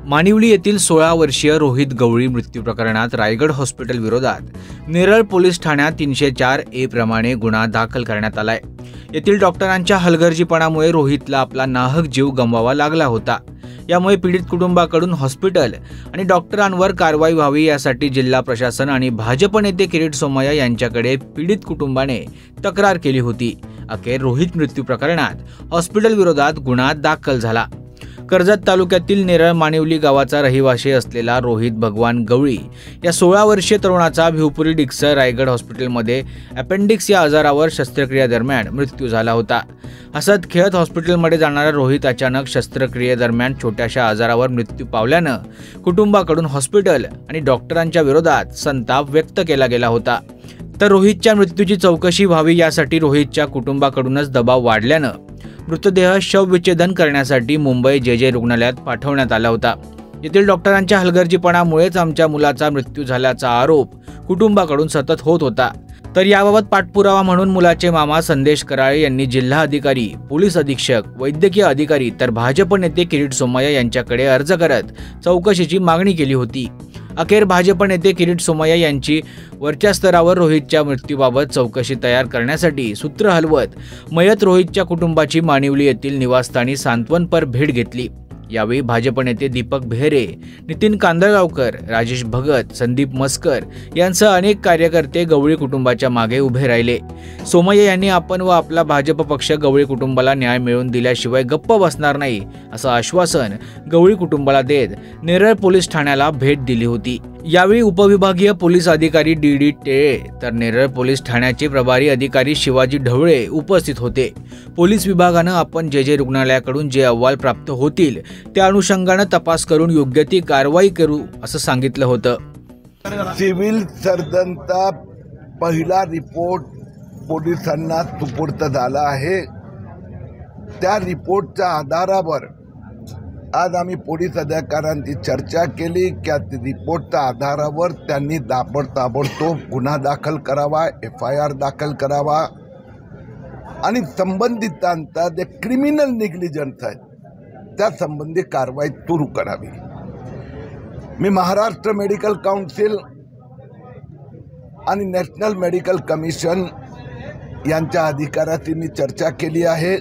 मानिवली येथील 16 वर्षीय रोहित गवळी मृत्यू प्रकरणात रायगड हॉस्पिटल विरोधात नेरळ पोलीस ठाण्यात 304A प्रमाणे गुन्हा दाखल करण्यात आलाय। येथील डॉक्टरांच्या हलगर्जीपणामुळे रोहितला आपला नाहक जीव गमवावा लागला होता। यामुळे पीडित कुटुंबाकडून हॉस्पिटल आणि डॉक्टरांवर कारवाई व्हावी यासाठी जिल्हा प्रशासन आणि भाजप नेते किरीट सोमय्या यांच्याकडे पीडित कुटुंबाने तक्रार केली होती। अखेर रोहित मृत्यू प्रकरणात हॉस्पिटल विरोधात गुन्हा दाखल झाला। कर्जत तालुक्यातील नेरळ मानिवली गावाचा रहिवासी असलेला रोहित भगवान गवळी या 16 वर्षीय तरुणाचा भिवपुरी डिक्सर रायगड हॉस्पिटलमध्ये अपेंडिक्स या आजारावर शस्त्रक्रियेदरम्यान मृत्यू झाला होता। हसत खेळत हॉस्पिटलमध्ये जाणारा रोहित अचानक शस्त्रक्रियेदरम्यान छोट्याशा आजारावर मृत्यू पावल्यानं कुटुंबाकडून हॉस्पिटल आणि डॉक्टरांच्या विरोधात संताप व्यक्त केला गेला होता। तर रोहितच्या मृत्यूची चौकशी व्हावी यासाठी रोहितच्या कुटुंबाकडूनच दबाव वाढल्यानं मृतदेह शवविच्छेदन करण्यासाठी मुंबई जे रुग्णालयात पाठवण्यात आला होता। येथील डॉक्टरांच्या हलगर्जीपणामुळेच आमच्या मुलाचा मृत्यू झाल्याचा आरोप कुटुंबाकडून सतत होत होता। तर याबाबत पाठपुरावा म्हणून मुलाचे मामा संदेश कराळे यांनी जिल्हा अधिकारी, पोलीस अधीक्षक, वैद्यकीय अधिकारी तर भाजप नेते किरीट सोमय्या यांच्याकडे अर्ज करत चौकशीची मागणी केली होती। अखेर भाजप नेते किरीट सोमय्या यांची वरच्या स्तरावर रोहितच्या मृत्यूबाबत चौकशी तयार करण्यासाठी सूत्र हलवत मयत रोहितच्या कुटुंबाची मानिवली येथील निवासस्थानी सांत्वनपर भेट घेतली। यावेळी भाजप नेते दीपक बेहरे, नितीन कांदळगावकर, राजेश भगत, संदीप मस्कर यांसह अनेक कार्यकर्ते गवळी कुटुंबाच्या मागे उभे राहिले। सोमय्या यांनी आपण व आपला भाजप पक्ष गवळी कुटुंबाला न्याय मिळवून दिल्याशिवाय गप्प बसणार नाही असं आश्वासन गवळी कुटुंबाला देत नेरळ पोलीस ठाण्याला भेट दिली होती। यावेळी उपविभागीय पोलीस अधिकारी डी टेळे तर नेरळ पोलीस ठाण्याचे प्रभारी अधिकारी शिवाजी ढवळे उपस्थित होते। पोलीस विभागानं आपण जे रुग्णालयाकडून जे अहवाल प्राप्त होतील त्या अनुषंगाने तपास करून योग्य ती कारवाई करू असं सांगितलं होतं। सिव्हिल सर्जनचा पहिला रिपोर्ट पोलिसांना सुपूर्द झाला आहे। त्या रिपोर्टच्या आधारावर आज आम्ही पोलीस अधिकाऱ्यांची चर्चा केली की रिपोर्टच्या आधारावर त्यांनी ताबडतोब गुन्हा दाखल करावा, FIR दाखल करावा आणि संबंधितांचा जे क्रिमिनल निग्लिजन्स आहे त्या संबंधी कारवाई सुरू करावी। मी महाराष्ट्र मेडिकल काउन्सिल आणि नॅशनल मेडिकल कमिशन यांच्या अधिकाऱ्यांशी मी चर्चा केली आहे।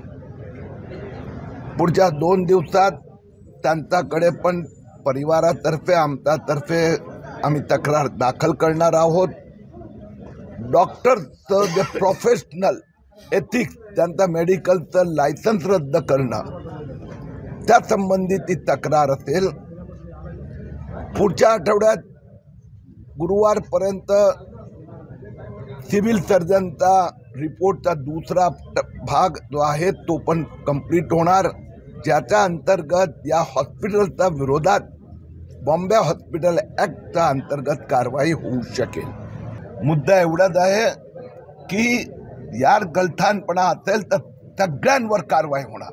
पुढच्या 2 दिवसात त्यांच्याकडे पण परिवारातर्फे आमच्यातर्फे आम्ही तक्रार दाखल करणार आहोत। डॉक्टरचं जे प्रोफेशनल एथिक्स, त्यांचा मेडिकलचं लायसन्स रद्द करणं त्या संबंधी ती तक्रार असेल। पुढच्या आठवड्यात गुरुवारपर्यंत सिव्हिल सर्जनचा रिपोर्टचा दुसरा भाग जो आहे तो पण कंप्लीट होणार, ज्याच्या अंतर्गत या हॉस्पिटलच्या विरोधात बॉम्बे हॉस्पिटल ॲक्टच्या अंतर्गत कारवाई होऊ शकेल। मुद्दा एवढाच आहे की यार गलथानपणा असेल तर सगळ्यांवर कारवाई होणार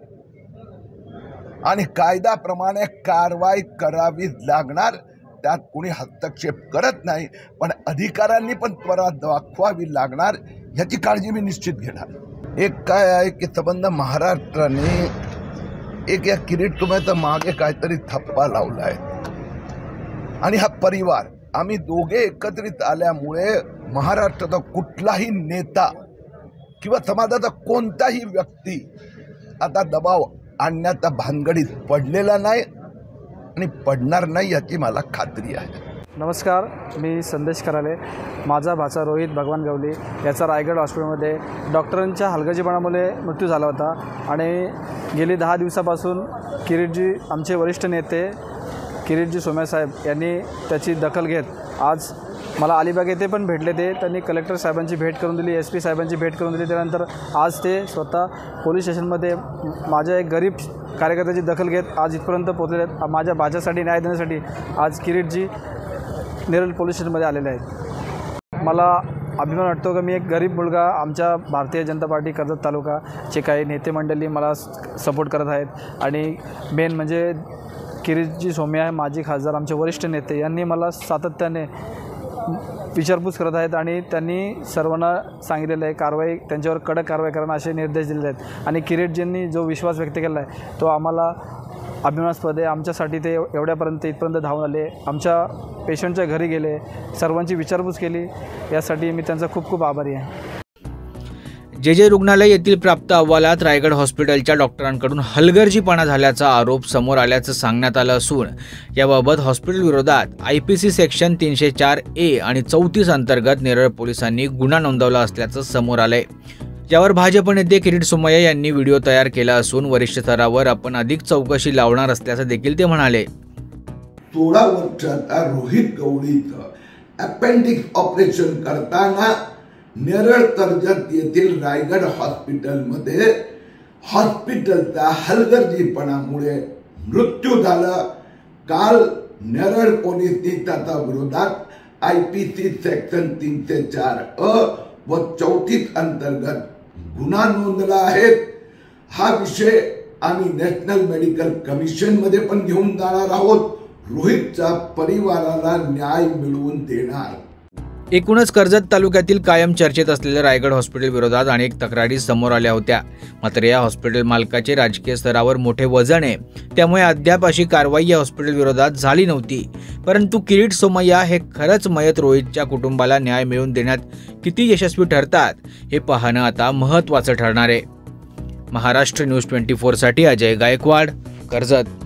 आणि कायद्याप्रमाणे कारवाई करावी लागणार, त्यात कोणी हस्तक्षेप करत नाही, पण अधिकाऱ्यांनी पण त्वरा दाखवावी लागणार याची काळजी मी निश्चित घेणार। एक काय आहे की संबंध महाराष्ट्राने एक या किरीट सोमय्याच्या मागे काहीतरी थप्पा लावला आहे आणि हा परिवार आम्ही दोघे एकत्रित आल्यामुळे महाराष्ट्राचा कुठलाही नेता किंवा समाजाचा कोणताही व्यक्ती आता दबाव आणण्याच्या भानगडीत पडलेला नाही आणि पडणार नाही याची मला खात्री आहे। नमस्कार, मी संदेश कराळे। माझा भाचा रोहित भगवान गवळी याचा रायगड हॉस्पिटलमध्ये डॉक्टरांच्या हलगर्जीपणामुळे मृत्यू झाला होता आणि गेली 10 दिवसापासून किरीटजी, आमचे वरिष्ठ नेते किरीटजी सोमय्या साहेब यांनी त्याची दखल घेत आज मला अलिबाग येथे पण भेटले। त्यांनी कलेक्टर साहेबांची भेट करून दिली, SP साहेबांची भेट करून दिली। त्यानंतर आज ते स्वतः पोलीस स्टेशनमध्ये माझ्या एक गरीब कार्यकर्त्याची दखल घेत आज इथपर्यंत पोहोचले आहेत। माझ्या भाच्यासाठी न्याय देण्यासाठी आज किरीटजी नेरळ पोलीस स्टेशनमध्ये आलेले आहेत। मला अभिमान वाटतो की मी एक गरीब मुलगा, आमच्या भारतीय जनता पार्टी कर्जत तालुकाचे काही नेते मंडळी मला सपोर्ट करत आहेत आणि मेन म्हणजे किरीटजी सोमय्या, माजी खासदार, आमचे वरिष्ठ नेते यांनी मला सातत्याने विचारपूस करत आहेत आणि त्यांनी सर्वांना सांगितलेलं आहे कारवाई, त्यांच्यावर कडक कारवाई करणं असे निर्देश दिलेले आहेत आणि किरीटजींनी जो विश्वास व्यक्त केला आहे तो आम्हाला अभिमानास्पद आहे. आमच्यासाठी ते एवढ्यापर्यंत इथपर्यंत धावून आले, आमच्या पेशंटच्या घरी गेले, सर्वांची विचारपूस केली. यासाठी मी त्यांचा खूप खूप आभारी आहे. जे रुग्णालय येथील प्राप्त अहवालात रायगड हॉस्पिटलच्या डॉक्टरांकडून हलगर्जीपणा झाल्याचा आरोप समोर आल्याचं सांगण्यात आलं असून याबाबत हॉस्पिटल विरोधात IPC सेक्शन 304A आणि 34 अंतर्गत नेरळ पोलिसांनी गुन्हा नोंदवला असल्याचं समोर आलंय. यावर भाजप नेते किरीट सोमय्या यांनी व्हिडिओ तयार केला असून वरिष्ठ स्तरावर आपण अधिक चौकशी लावणार असल्याचं देखील ते म्हणाले. 16 वर्षाचा रोहित गवळीचं अपेंडिक्स ऑपरेशन करताना नेरळ कर्जत येथील रायगड हॉस्पिटलमध्ये हॉस्पिटलचा हलगर्जीपणामुळे मृत्यू झाला. काल नेरळ पोलिसांनी त्याच्या विरोधात IPC सेक्शन 304A व 34 अंतर्गत गुन्हा नोंदला आहे. हा विषय आम्ही नॅशनल मेडिकल कमिशन मध्ये पण घेऊन जाणार आहोत. रोहितच्या परिवाराला न्याय मिळवून देणार. एकूणच कर्जत तालुक्यातील कायम चर्चेत असलेल्या रायगड हॉस्पिटल विरोधात अनेक तक्रारी समोर आल्या होत्या. मात्र या हॉस्पिटल मालकाचे राजकीय स्तरावर मोठे वजन आहे, त्यामुळे अद्याप अशी कारवाई या हॉस्पिटल विरोधात झाली नव्हती. परंतु किरीट सोमय्या हे खरंच मयत रोहितच्या कुटुंबाला न्याय मिळवून देण्यात किती यशस्वी ठरतात हे पाहणं आता महत्त्वाचं ठरणार आहे. महाराष्ट्र न्यूज 24 साठी अजय गायकवाड, कर्जत.